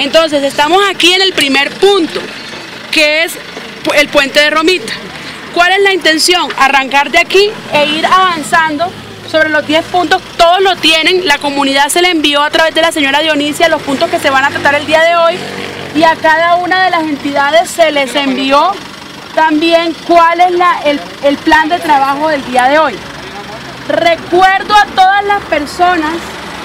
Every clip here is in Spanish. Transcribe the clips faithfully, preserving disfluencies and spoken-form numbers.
Entonces estamos aquí en el primer punto, que es el puente de Romita. ¿Cuál es la intención? Arrancar de aquí e ir avanzando sobre los diez puntos. Todos lo tienen, la comunidad se le envió a través de la señora Dionisia los puntos que se van a tratar el día de hoy, y a cada una de las entidades se les envió también cuál es la, el, el plan de trabajo del día de hoy. Recuerdo a todas las personas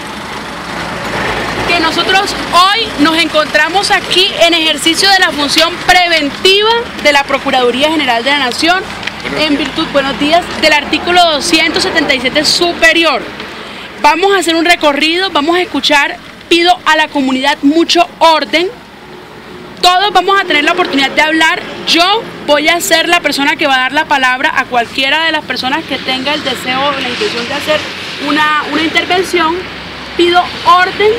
que nosotros hoy nos encontramos aquí en ejercicio de la función preventiva de la Procuraduría General de la Nación, en virtud, buenos días, del artículo doscientos setenta y siete superior. Vamos a hacer un recorrido, vamos a escuchar, pido a la comunidad mucho orden. Todos vamos a tener la oportunidad de hablar. Yo voy a ser la persona que va a dar la palabra a cualquiera de las personas que tenga el deseo o la intención de hacer una, una intervención. Pido orden,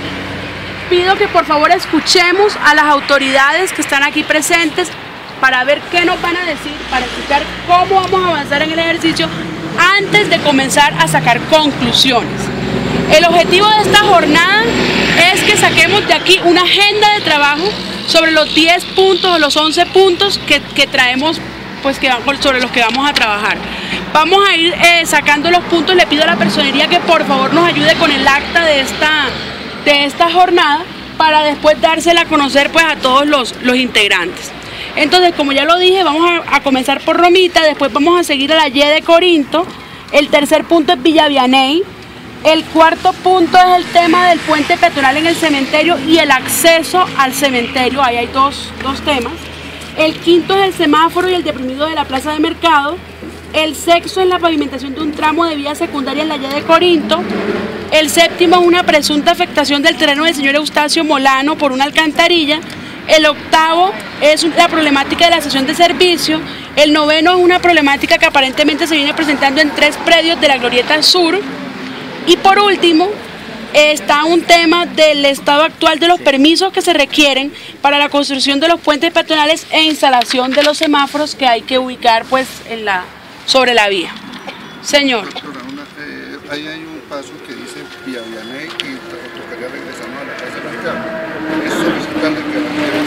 pido que por favor escuchemos a las autoridades que están aquí presentes para ver qué nos van a decir, para escuchar cómo vamos a avanzar en el ejercicio antes de comenzar a sacar conclusiones. El objetivo de esta jornada es que saquemos de aquí una agenda de trabajo sobre los diez puntos o los once puntos que, que traemos, pues que sobre los que vamos a trabajar. Vamos a ir eh, sacando los puntos. Le pido a la personería que por favor nos ayude con el acta de esta, de esta jornada para después dársela a conocer pues a todos los, los integrantes. Entonces, como ya lo dije, vamos a, a comenzar por Romita, después vamos a seguir a la Y de Corinto, el tercer punto es Villa Vianey, el cuarto punto es el tema del puente peatonal en el cementerio y el acceso al cementerio, ahí hay dos, dos temas. El quinto es el semáforo y el deprimido de la plaza de mercado. El sexto es la pavimentación de un tramo de vía secundaria en la Y de Corinto. El séptimo es una presunta afectación del terreno del señor Eustacio Molano por una alcantarilla. El octavo es la problemática de la estación de servicio. El noveno es una problemática que aparentemente se viene presentando en tres predios de la Glorieta Sur. Y por último, está un tema del estado actual de los permisos que se requieren para la construcción de los puentes peatonales e instalación de los semáforos que hay que ubicar pues en la, sobre la vía. Señor. Eh, ahí hay un paso que dice Villa Vianey y tocaría regresarnos a la casa de mercado. Es solicitarle que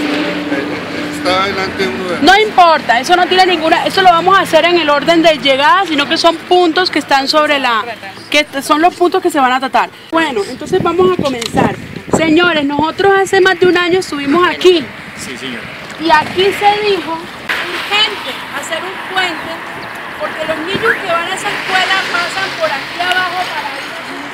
la está adelante uno de... No importa, eso no tiene ninguna, eso lo vamos a hacer en el orden de llegada, sino que son puntos que están sobre la, que son los puntos que se van a tratar. Bueno, entonces vamos a comenzar. Señores, nosotros hace más de un año estuvimos aquí. Sí, señor. Y aquí se dijo, urgente, hacer un puente, porque los niños que van a esa escuela pasan por aquí abajo para ir a sus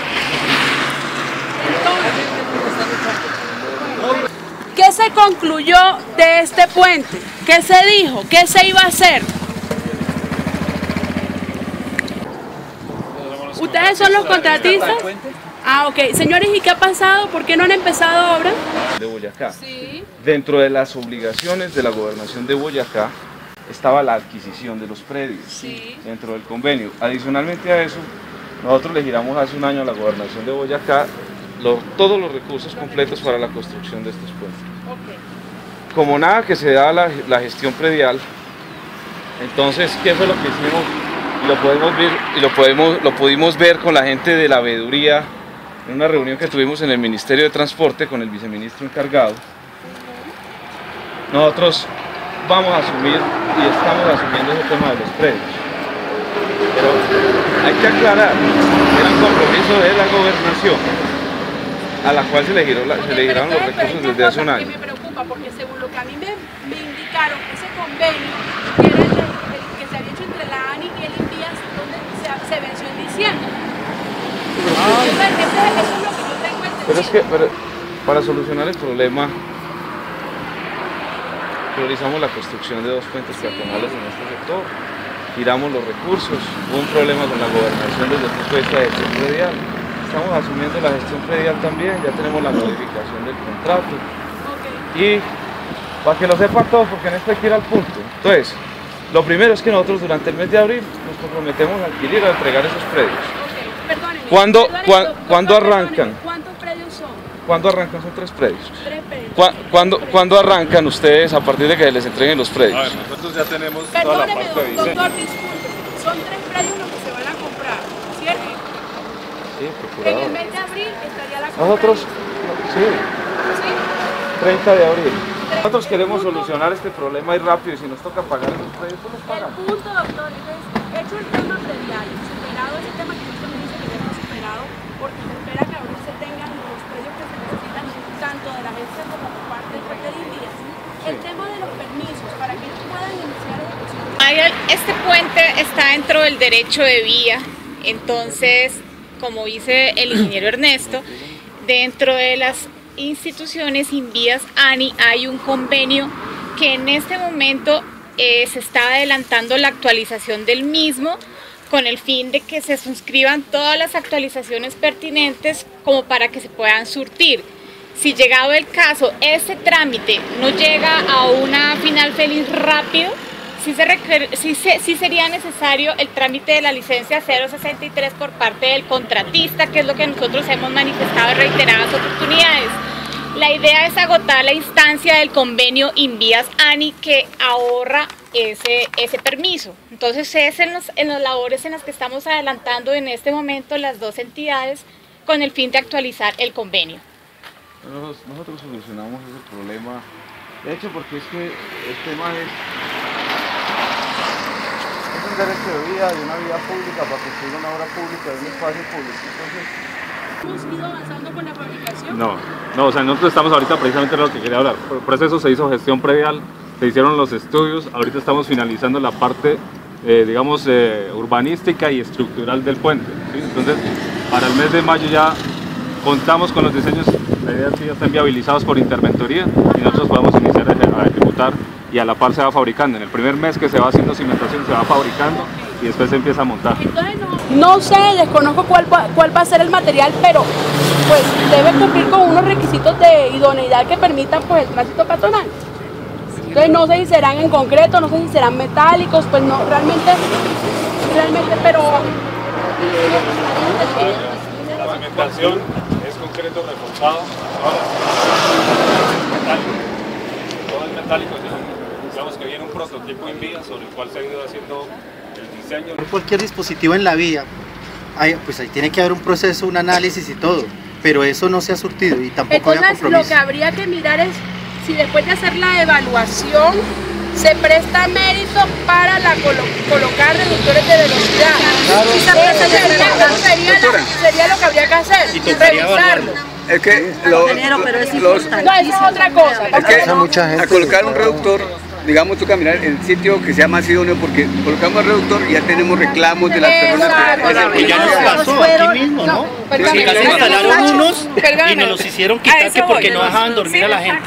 casas. Entonces, ¿qué se concluyó de este puente? ¿Qué se dijo? ¿Qué se iba a hacer? ¿Ustedes son los contratistas? Ah, ok. Señores, ¿y qué ha pasado? ¿Por qué no han empezado obra? De Boyacá. Sí. Dentro de las obligaciones de la gobernación de Boyacá estaba la adquisición de los predios, Sí. dentro del convenio. Adicionalmente a eso, nosotros le giramos hace un año a la gobernación de Boyacá Lo, todos los recursos completos para la construcción de estos puentes. Okay. Como nada que se da la, la gestión predial, entonces, ¿qué fue lo que hicimos? Y lo podemos ver, y lo podemos, lo pudimos ver con la gente de la veeduría en una reunión que tuvimos en el Ministerio de Transporte con el viceministro encargado. Nosotros vamos a asumir y estamos asumiendo ese tema de los predios. Pero hay que aclarar que era un compromiso de la gobernación, a la cual se le, giró la, se le giraron los recursos desde hace un año. Me preocupa porque según lo que a mí me, me indicaron, ese convenio que era el, el que se había hecho entre la ANI y el INVIAS, donde se, se venció en diciembre. Ah. Entonces, ese, eso es lo que yo tengo entendido. Pero es que pero, para solucionar el problema, priorizamos la construcción de dos puentes sí. peatonales en este sector, giramos los recursos, hubo un problema con la gobernación desde el punto de vista de gestión predial. Estamos asumiendo la gestión predial también, ya tenemos la modificación del contrato. Okay. Y para que lo sepan todos, porque en esto hay que ir al punto. Entonces, lo primero es que nosotros durante el mes de abril nos comprometemos a adquirir, a entregar esos predios. Okay. Perdónenme, ¿Cuándo, perdónenme, cuan, ¿cuándo arrancan? ¿Cuántos predios son? ¿Cuándo arrancan? Son tres predios. Tres predios. ¿Cu ¿cuándo, ¿Cuándo arrancan ustedes a partir de que les entreguen los predios? A ver, nosotros ya tenemos Perdóneme, toda la parte de doctor, diseño. disculpe, son tres predios los que se van a comprar, ¿cierto? Sí, En procurador. el mes de abril estaría la compra. Nosotros, sí. ¿Sí? treinta de abril. Nosotros queremos solucionar este problema y rápido, y si nos toca pagar esos predios, pues los pagamos. El punto, doctor, es hecho el tema predial, superado ese tema que usted me dice que ya está superado, porque se espera que ahora se tengan los predios que se necesitan tanto de la agencia como por parte del Puente de Invías. El tema de los permisos, para que ellos puedan iniciar ejecución. Este puente está dentro del derecho de vía, entonces, como dice el ingeniero Ernesto, dentro de las instituciones Invías A N I hay un convenio que en este momento eh, se está adelantando la actualización del mismo con el fin de que se suscriban todas las actualizaciones pertinentes como para que se puedan surtir. Si llegado el caso, ese trámite no llega a una final feliz rápido, sí, se requiere, sí, se, sí sería necesario el trámite de la licencia cero sesenta y tres por parte del contratista, que es lo que nosotros hemos manifestado en reiteradas oportunidades. La idea es agotar la instancia del convenio Invías A N I que ahorra ese, ese permiso. Entonces es en, los, en las labores en las que estamos adelantando en este momento las dos entidades con el fin de actualizar el convenio. Nosotros, nosotros solucionamos ese problema, de hecho, porque es que el tema es, es un derecho de vía, de una vía pública para construir una obra pública, de un espacio público. Entonces, ¿hemos ido avanzando con la fabricación? No, no, o sea, nosotros estamos ahorita precisamente de lo que quería hablar. Por, por eso se hizo gestión predial, se hicieron los estudios, ahorita estamos finalizando la parte, eh, digamos, eh, urbanística y estructural del puente, ¿sí? Entonces, para el mes de mayo ya contamos con los diseños, la idea es que ya estén viabilizados por interventoría y nosotros podamos iniciar a, a ejecutar, y a la par se va fabricando. En el primer mes que se va haciendo cimentación se va fabricando y después se empieza a montar. Entonces no, no sé, desconozco cuál, cuál va a ser el material, pero pues debe cumplir con unos requisitos de idoneidad que permitan pues el tránsito peatonal. Entonces no sé si serán en concreto, no sé si serán metálicos, pues no, realmente, realmente, pero... La cimentación es concreto reforzado, todo es metálico, digamos que viene un prototipo en vía sobre el cual se ha ido haciendo el diseño. Cualquier dispositivo en la vía, hay, pues ahí tiene que haber un proceso, un análisis y todo, pero eso no se ha surtido y tampoco había Entonces compromiso. lo que habría que mirar es si después de hacer la evaluación se presta mérito para la colo colocar reductores de velocidad. Claro. Si se presta, eso sería, la, sería lo que habría que hacer, revisarlo. Es que lo, pero es los, no, eso es otra cosa. es que mucha gente a colocar un reductor, digamos, toca mirar el sitio que sea más idóneo, porque colocamos el reductor y ya tenemos reclamos de las personas que... Y ya nos pasó aquí mismo, ¿no? Perdón, Sí, perdón, instalaron unos perdón, y nos los hicieron quitar que porque no dejaban dormir a la gente.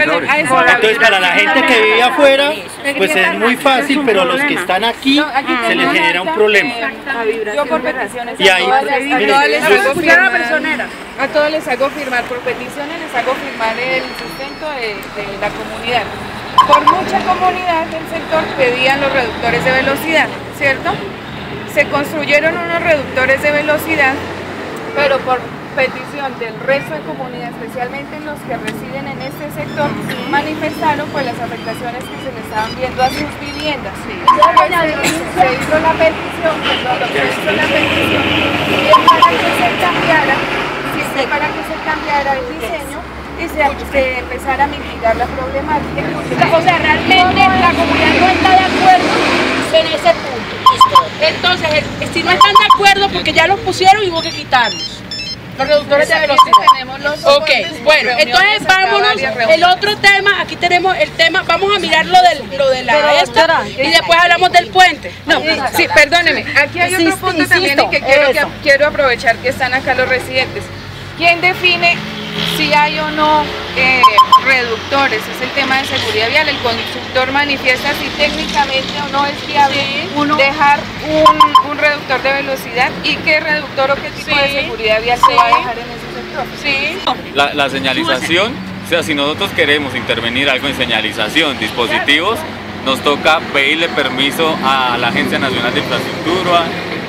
a eso Entonces para la gente que vive afuera, pues es muy fácil, pero a los que están aquí se les genera un problema. Yo por peticiones Y ahí, a todas les, a mire, todas les yo- hago firmar, personera. a todos les hago firmar por peticiones, les hago firmar el sustento de, de la comunidad. Por mucha comunidad del sector pedían los reductores de velocidad, ¿cierto? Se construyeron unos reductores de velocidad, pero por petición del resto de comunidad, especialmente los que residen en este sector, manifestaron pues las afectaciones que se le estaban viendo a sus viviendas. Entonces, se, se hizo la petición, perdón, se hizo la petición y es para que se cambiara, sí, sí, para que se cambiara el diseño y se, se empezara a mitigar la problemática. O sea, realmente la comunidad no está de acuerdo en ese punto. Entonces, el- si no están de acuerdo, porque ya los pusieron y hubo que quitarlos. Los reductores de velocidad. Tenemos los Ok, soportes, bueno, reuniones entonces acá, vámonos, varias el reuniones. otro tema, aquí tenemos el tema, vamos a mirar lo, del, lo de la Pero, esto doctora, y después hablamos del puente. No, sí, perdóneme, aquí hay otro punto también y que quiero, que quiero aprovechar que están acá los residentes. ¿Quién define si hay o no eh, reductores? Es el tema de seguridad vial. El constructor manifiesta si técnicamente o no es viable dejar un, un reductor de velocidad y qué reductor o qué tipo Sí, de seguridad vial se va a sí. dejar en ese sector. Sí. La, la señalización, o sea, si nosotros queremos intervenir algo en señalización, dispositivos, nos toca pedirle permiso a la Agencia Nacional de Infraestructura,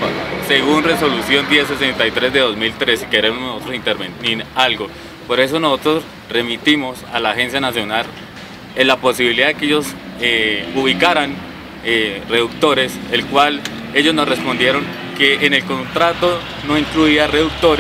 según resolución diez sesenta y tres de dos mil tres, si queremos nosotros intervenir algo. Por eso nosotros remitimos a la Agencia Nacional en la posibilidad de que ellos eh, ubicaran eh, reductores, el cual ellos nos respondieron que en el contrato no incluía reductores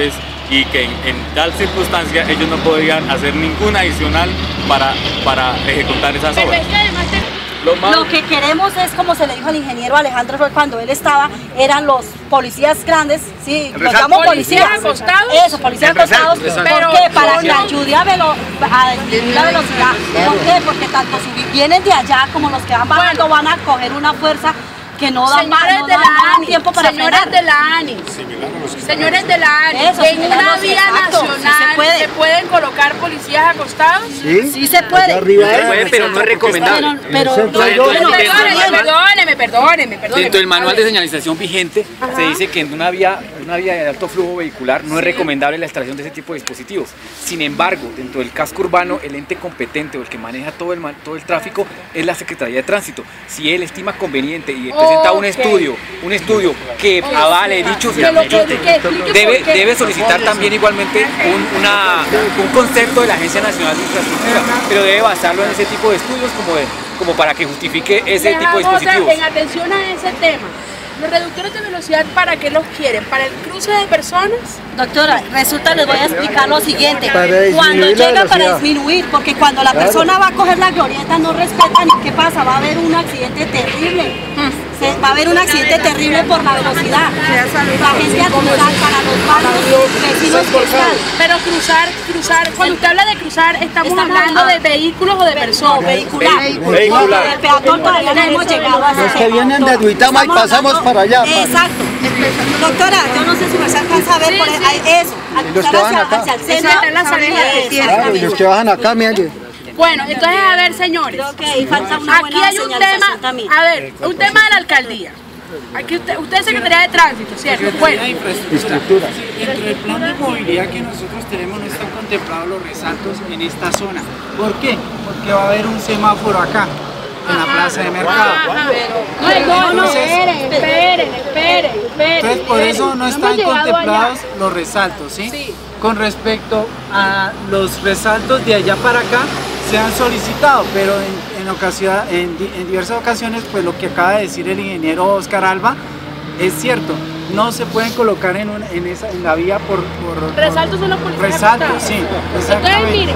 y que en, en tal circunstancia ellos no podían hacer ninguna adicional para, para ejecutar esas Pero obras. es que además te- Lo más- Lo que queremos es, como se le dijo al ingeniero Alejandro, fue cuando él estaba, eran los policías grandes, sí, los llamamos ¿Policías policías. acostados? Eso, policías El resalto, acostados. resalto. ¿Por Pero qué? Para son- que ayude a, velo, a disminuir la velocidad. ¿Por qué? Porque tanto si vienen de allá como los que van bajando van a coger una fuerza que no da más, Señores no de da la más ANI, tiempo para señores frenar. de la ANI, señores de la ANI, Eso, en una señores, vía exacto, sí nacional se puede. se pueden colocar policías acostados. ¿Sí? Sí se puede. arriba Se puede, pero no es recomendable. Pero, pero, centro hay pero- dos. pero- Perdóneme, perdóneme, perdóneme, perdóneme. Dentro del manual de señalización vigente se dice que en una vía, una vía de alto flujo vehicular no es recomendable la instalación de ese tipo de dispositivos. Sin embargo, dentro del casco urbano, el ente competente o el que maneja todo el, ma- todo el tráfico es la Secretaría de Tránsito. Si él estima conveniente y presenta un Ok. estudio, un estudio que avale dichos Que lo que- que explique debe, por qué. debe solicitar también igualmente un, una, un concepto de la Agencia Nacional de Infraestructura, pero debe basarlo en ese tipo de estudios como, de, como para que justifique ese Les tipo de hago otra- dispositivos. En atención a ese tema, los reductores de velocidad, ¿para qué los quieren? ¿Para el cruce de personas? Doctora, resulta, les voy a explicar lo siguiente. Para disminuir Cuando la llega para velocidad. disminuir, porque cuando la Claro. persona va a coger la glorieta no respetan, ¿qué pasa? Va a haber un accidente terrible. Se- va a haber un accidente terrible por la velocidad. La gente a cruzar para los barrios vecinos que están. Pero cruzar, cruzar, cuando usted habla de cruzar, estamos, Estamos hablando hablando- de vehículos o de personas. Vehicular. Vehicular. El peatón todavía no hemos llegado a ese Los que tema, vienen de doctora. Duitama y Estamos pasamos hablando- para allá, para- Exacto. Doctora, yo no sé si me se alcanza a ver Sí, por sí. ahí, eso. Al Y los cruzar que van hacia, acá. hacia el Esa centro. está en la salida. Claro, y los que bajan acá, miren. Bueno, entonces, a ver, señores, Creo que ahí falta una aquí buena hay un señalización tema, también. a ver, un tema de la alcaldía. Aquí usted, usted es Secretaría de Tránsito, ¿cierto? Bueno, Estructura. Dentro del plan de movilidad que nosotros tenemos no están contemplados los resaltos en esta zona. ¿Por qué? Porque va a haber un semáforo acá, en la plaza de mercado. ajá. No, no, no, esperen, esperen, esperen, esperen. Entonces por eso no hemos están llegado contemplados allá. los resaltos, ¿sí? Sí. Con respecto a los resaltos de allá para acá, se han solicitado, pero en, en, ocasión, en, di- en diversas ocasiones, pues lo que acaba de decir el ingeniero Oscar Alba es cierto, no se pueden colocar en, un- en, esa, en la vía por... por Resaltos son los policías Resaltos, acostados. sí, Entonces, exactamente. miren,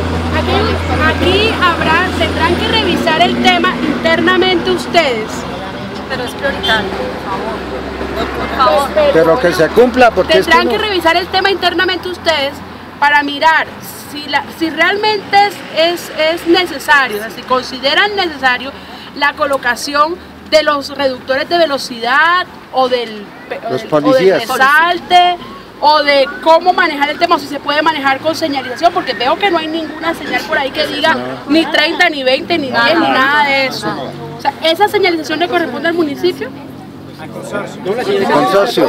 aquí, aquí habrá, tendrán que revisar el tema internamente ustedes. Pero es prioritario, por favor. Por favor. Pero que se cumpla, porque es que Tendrán no- que revisar el tema internamente ustedes para mirar si, la, si realmente es, es, es necesario, o sea, si consideran necesario la colocación de los reductores de velocidad o del, o Los del, policías. o del resalte o de cómo manejar el tema, o si se puede manejar con señalización, porque veo que no hay ninguna señal por ahí que diga ni treinta, ni veinte, ni diez, ni nada de eso. O sea, ¿esa señalización le corresponde al municipio? Consorcio.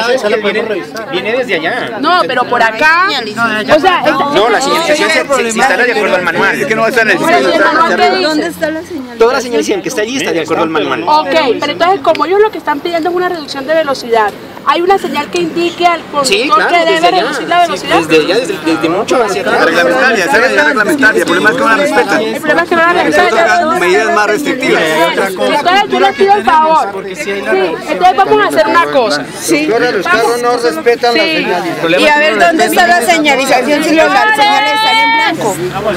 Viene desde allá. No, pero por acá, o sea, esta- No, la señalización se, se instala de acuerdo al manual. Es que no va a estar en el Pero ¿y el manual qué dice? ¿Dónde está la señal? Toda la señalización que está allí está de acuerdo al manual. Ok, pero entonces como ellos lo que están pidiendo es una reducción de velocidad, ¿hay una señal que indique al conductor que debe reducir la velocidad? Desde allá, desde, desde mucho hacia atrás. Reglamentaria, esa es la reglamentaria. El problema es que no la respetan. El problema es que no la Entonces toca respetan. medidas más restrictivas. Entonces yo les pido el favor. Sí, entonces vamos a hacer una cosa. Doctora, los carros no respetan la Sí. señalización. Y a ver dónde está la señalización si los las señales están en blanco.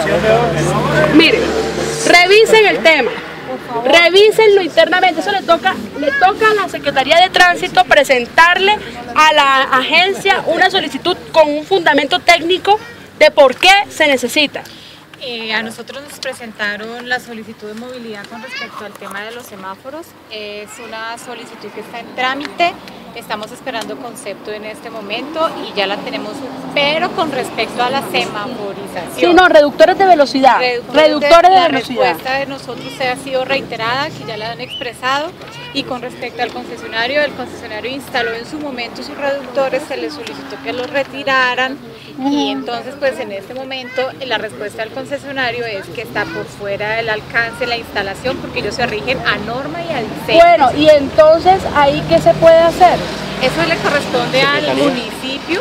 Miren, revisen el tema. Revísenlo internamente, eso le toca, le toca a la Secretaría de Tránsito presentarle a la agencia una solicitud con un fundamento técnico de por qué se necesita. Eh, a nosotros nos presentaron la solicitud de movilidad con respecto al tema de los semáforos. Es una solicitud que está en trámite. Estamos esperando concepto en este momento y ya la tenemos, pero con respecto a la semaforización. Sí, no, reductores de velocidad. Reductores de la velocidad. respuesta de nosotros ha sido reiterada, que ya la han expresado, y con respecto al concesionario, el concesionario instaló en su momento sus reductores, se le solicitó que los retiraran y entonces pues en este momento la respuesta del concesionario es que está por fuera del alcance la instalación porque ellos se rigen a norma y a diseño. Bueno, y entonces ahí ¿qué se puede hacer? Eso le corresponde al municipio.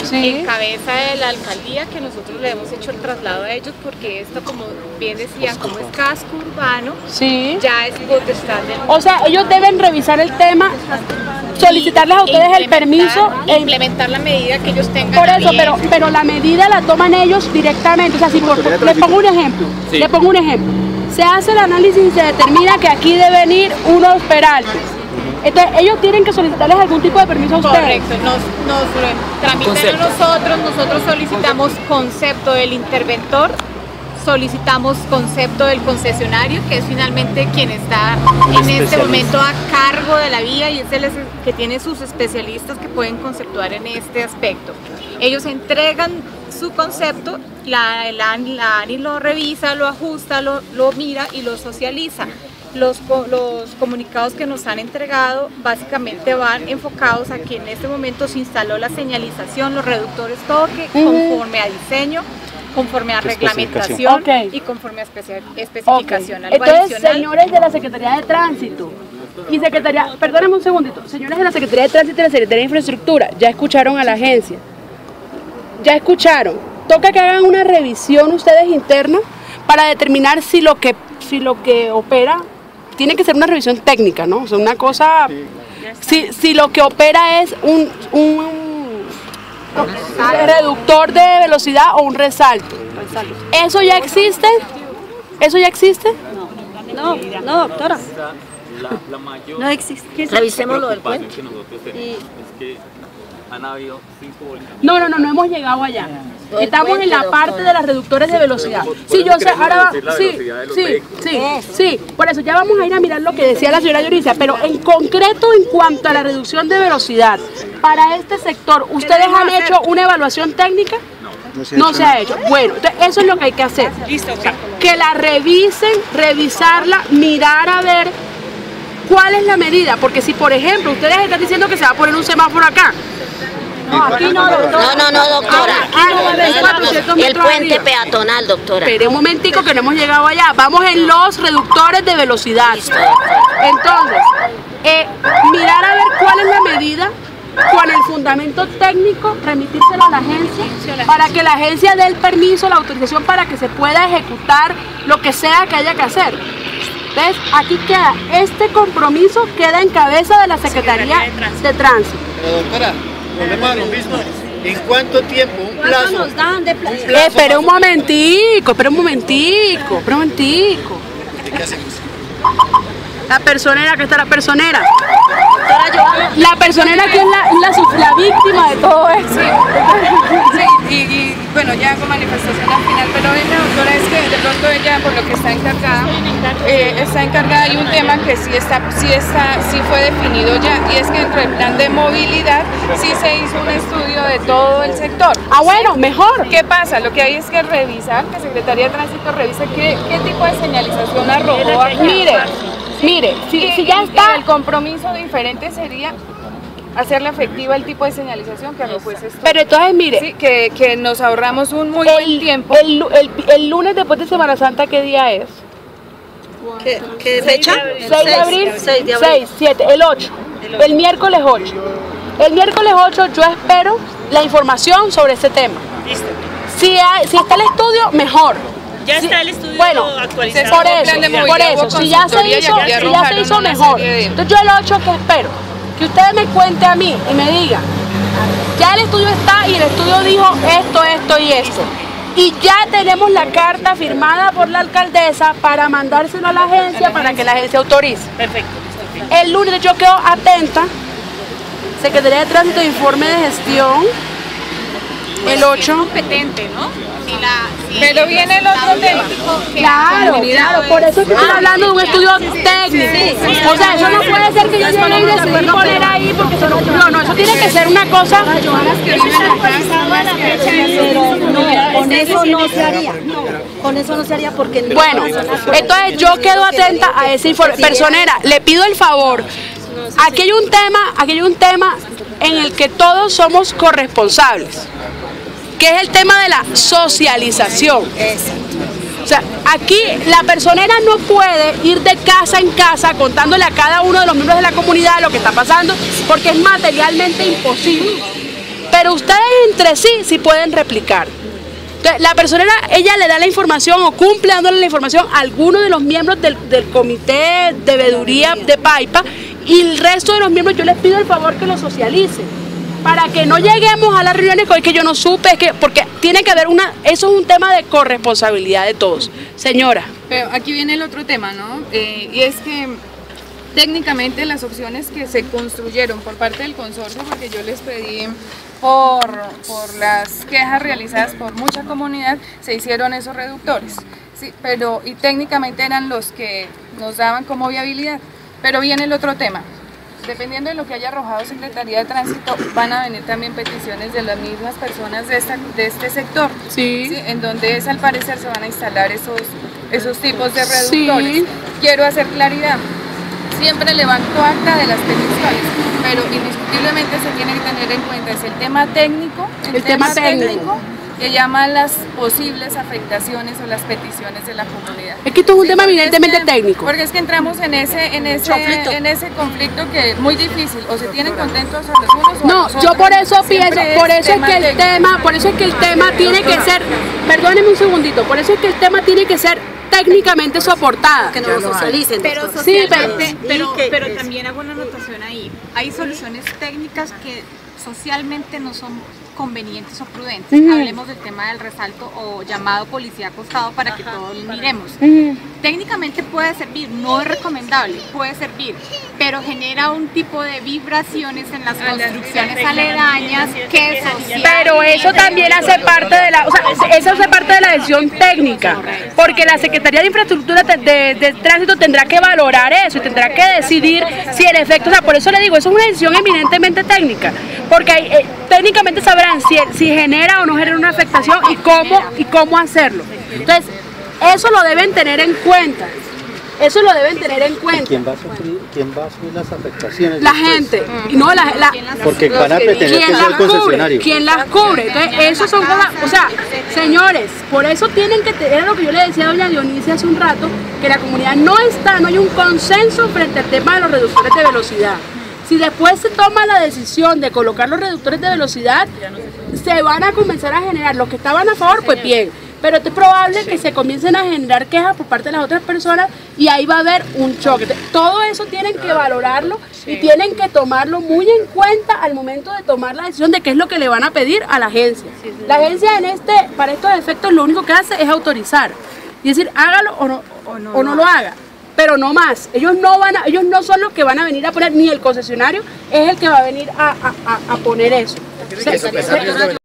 sí. en cabeza de la alcaldía, que nosotros le hemos hecho el traslado a ellos, porque esto, como bien decían, como es casco urbano, sí. ya es potestad del... O sea, ellos deben revisar el tema, solicitarles a ustedes el permiso, e implementar la medida que ellos tengan. Por eso, pero, pero la medida la toman ellos directamente. O sea, si por, le pongo un ejemplo, sí. le pongo un ejemplo. Se hace el análisis y se determina que aquí deben ir unos peraltes. Entonces, ellos tienen que solicitarles algún tipo de permiso a ustedes. Correcto, nos, nos tramitan a nosotros, nosotros solicitamos concepto del interventor, solicitamos concepto del concesionario, que es finalmente quien está en este momento a cargo de la vía y es el que tiene sus especialistas que pueden conceptuar en este aspecto. Ellos entregan su concepto, la, la, la ANI lo revisa, lo ajusta, lo, lo mira y lo socializa. Los, los comunicados que nos han entregado básicamente van enfocados a que en este momento se instaló la señalización, los reductores, todo que conforme a diseño, conforme a reglamentación okay. y conforme a especificación. Okay. Entonces, señores de la Secretaría de Tránsito y Secretaría, perdónenme un segundito, señores de la Secretaría de Tránsito y la Secretaría de Infraestructura, ya escucharon a la agencia, ya escucharon, toca que hagan una revisión ustedes interna para determinar si lo que, si lo que opera, tiene que ser una revisión técnica, ¿no? O sea, una cosa, si, si lo que opera es un, un, un reductor de velocidad o un resalto. ¿Eso ya existe? ¿Eso ya existe? No, no, no doctora. La, la mayor no existe. Revisemos lo del puente. Que nosotros tenemos es que han habido cinco volcanes. No, no, no, no hemos llegado allá. Estamos en la parte de las reductores de velocidad. Sí, yo sé, ahora sí, sí, sí, sí, por eso ya vamos a ir a mirar lo que decía la señora Yuricia, pero en concreto en cuanto a la reducción de velocidad, para este sector, ¿ustedes han hecho una evaluación técnica? No se ha hecho. Bueno, entonces eso es lo que hay que hacer. O sea, que la revisen, revisarla, mirar a ver cuál es la medida, porque si por ejemplo ustedes están diciendo que se va a poner un semáforo acá, no, aquí no, doctora. No, no, no, doctora. Aquí no va a haber cuatrocientos metros. El puente peatonal, doctora. Espere un momentico que no hemos llegado allá. Vamos en los reductores de velocidad. Entonces, eh, mirar a ver cuál es la medida, con el fundamento técnico, remitírselo a la agencia, para que la agencia dé el permiso, la autorización para que se pueda ejecutar lo que sea que haya que hacer. Entonces, aquí queda, este compromiso queda en cabeza de la Secretaría de Tránsito. Pero doctora, volvemos a lo mismo. ¿En cuánto tiempo? ¿Un plazo? Nos dan de plazo? Eh, espera un momentico, espera un momentico, espera un momentico. ¿Qué hacemos? La personera, que está la personera. La personera que es la, la, la víctima de todo esto. Sí, sí y, y bueno, ya hago manifestación al final, pero ella, doctora, es que de pronto ella, por lo que está encargada, eh, está encargada de un tema que sí está, sí está, sí fue definido ya, y es que dentro del plan de movilidad sí se hizo un estudio de todo el sector. Ah, bueno, mejor. ¿Qué pasa? Lo que hay es que revisar, que Secretaría de Tránsito revise qué, qué tipo de señalización arrojó aquí. Mire, mire, si, y, si ya y, está... el compromiso diferente sería hacerle efectiva el tipo de señalización que arrojó ese estudio. Pero entonces, mire, sí, que, que nos ahorramos un muy el, buen tiempo. El, el, el lunes después de Semana Santa, ¿qué día es? ¿Qué, qué fecha? seis de abril, seis, siete, el ocho, el miércoles ocho. El miércoles ocho yo espero la información sobre este tema. Listo. Si, hay, si está el estudio, mejor. Ya si, está el estudio bueno, actualizado. Por eso, por eso, si ya se hizo, si ya se hizo mejor. Entonces yo el ocho que espero, que ustedes me cuenten a mí y me digan, ya el estudio está y el estudio dijo esto, esto y esto. Y ya tenemos la carta firmada por la alcaldesa para mandárselo a la agencia para que la agencia autorice. Perfecto. El lunes yo quedo atenta, Secretaría de Tránsito, informe de gestión, el ocho. Competente, ¿no? Si la, si Pero viene el otro tema. Claro, claro, por eso es que estoy hablando de un estudio técnico. O sea, eso no puede ser que yo llegue y decidí poner ahí porque eso no, no, no, eso tiene que ser una cosa. Con eso no se haría, con eso no se haría porque... Bueno, entonces yo quedo atenta a ese informe. Personera, le pido el favor, aquí hay un tema, aquí hay un tema en el que todos somos corresponsables, que es el tema de la socialización. O sea, aquí la personera no puede ir de casa en casa contándole a cada uno de los miembros de la comunidad lo que está pasando, porque es materialmente imposible. pero ustedes entre sí sí pueden replicar. Entonces, la personera, ella le da la información o cumple dándole la información a alguno de los miembros del, del comité de veeduría de Paipa, y el resto de los miembros yo les pido el favor que lo socialicen, para que no lleguemos a las reuniones con que yo no supe, es que, porque tiene que haber una, eso es un tema de corresponsabilidad de todos. Señora. Pero aquí viene el otro tema, ¿no? Eh, y es que técnicamente las opciones que se construyeron por parte del consorcio, porque yo les pedí por, por las quejas realizadas por mucha comunidad, se hicieron esos reductores, sí, pero y técnicamente eran los que nos daban como viabilidad. Pero viene el otro tema. Dependiendo de lo que haya arrojado Secretaría de Tránsito, van a venir también peticiones de las mismas personas de, esta, de este sector, sí. ¿sí? En donde es, al parecer se van a instalar esos, esos tipos de reductores. Sí. Quiero hacer claridad, siempre levanto acta de las peticiones, pero indiscutiblemente se tiene que tener en cuenta es el tema técnico, el, el tema, tema técnico, técnico que llama las posibles afectaciones o las peticiones de la comunidad. Es que esto es un sí, tema evidentemente es que, técnico. Porque es que entramos en ese, en ese conflicto, en ese conflicto que es muy difícil, o se tienen contentos a los unos o no, a los otros. yo por eso pienso, por es eso es que el técnico. tema, por eso es que el tema tiene que ser, perdónenme un segundito, por eso es que el tema tiene que ser técnicamente soportada. Que no lo socialicen. Pero socialmente, sí, pero, pero, pero también hago una anotación ahí. Hay soluciones técnicas que socialmente no son convenientes o prudentes. Uh-huh. Hablemos del tema del resalto o llamado policía acostado para que todos lo miremos. Uh-huh. Técnicamente puede servir, no es recomendable, puede servir, pero genera un tipo de vibraciones en las construcciones aledañas que socialmente... Pero eso también hace parte de la, o sea, eso hace parte de la decisión técnica, porque la Secretaría de Infraestructura de, de, de Tránsito tendrá que valorar eso y tendrá que decidir si el efecto, o sea, por eso le digo, eso es una decisión eminentemente técnica, porque hay, eh, técnicamente sabrán si, si genera o no genera una afectación y cómo, y cómo hacerlo. Entonces, eso lo deben tener en cuenta. Eso lo deben tener en cuenta. ¿Quién va a sufrir, quién va a sufrir las afectaciones? La gente. Mm. No, la, la, Porque van a pretender que sea el concesionario. ¿Quién las cubre? Entonces, eso son cosas, o sea, señores, por eso tienen que tener, era lo que yo le decía a doña Dionisia hace un rato, que la comunidad no está, no hay un consenso frente al tema de los reductores de velocidad. Si después se toma la decisión de colocar los reductores de velocidad, se van a comenzar a generar, los que estaban a favor, pues bien, pero es probable que se comiencen a generar quejas por parte de las otras personas y ahí va a haber un choque. Todo eso tienen que valorarlo y tienen que tomarlo muy en cuenta al momento de tomar la decisión de qué es lo que le van a pedir a la agencia. La agencia en este, para estos efectos lo único que hace es autorizar y decir hágalo o no, o no, o no lo haga. Pero no más, ellos no van a, ellos no son los que van a venir a poner, ni el concesionario es el que va a venir a, a, a poner eso.